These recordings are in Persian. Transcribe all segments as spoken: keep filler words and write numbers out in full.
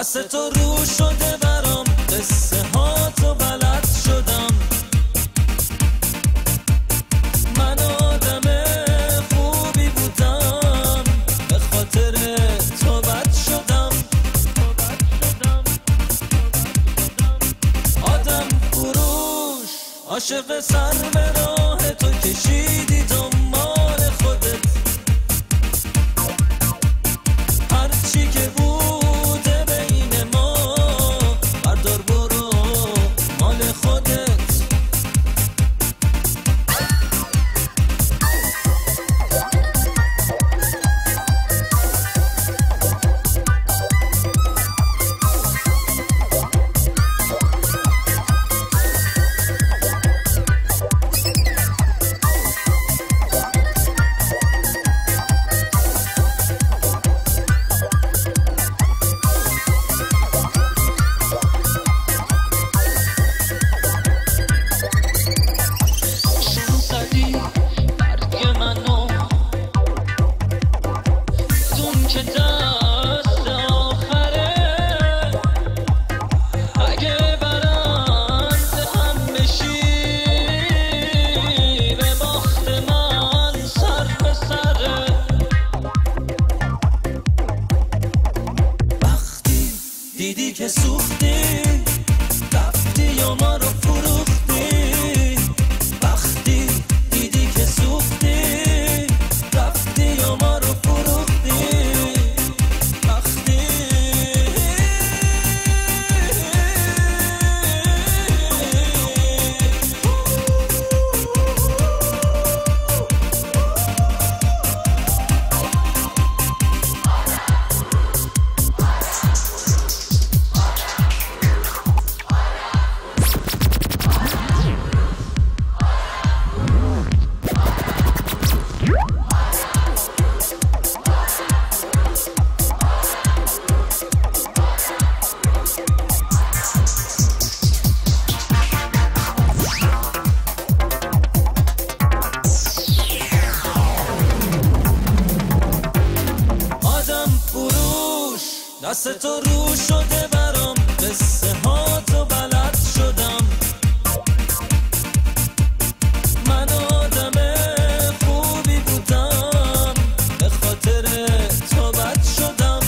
دست تو رو شده برام، قصه ها تو بلد شدم. من آدم خوبی بودم، به خاطر تو بد شدم. آدم فروش عاشق سر به راه تو کشیدی دنبال خودت. هرچی که بوده بین ما بردار برو مال خودت. دیدی که سوختی، رفتی یا ما رو فروختی. وقتی دیدی که سوختی، رفتی یا ما رو فروختی. وقتی دست تو رو شده برام، قصه ها تو بلد شدم. من آدم خوبی بودم، به خاطر تو بد شدم.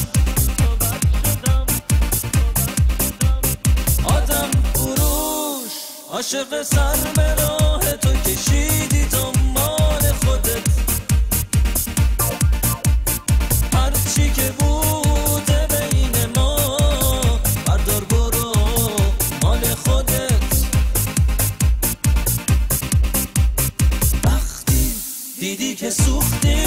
آدم فروش عاشق سر به راه تو کشیدی دنبال خودت. هرچی که بوده بین ما بردار برو مال خودت. وقتی دیدی که سوختی،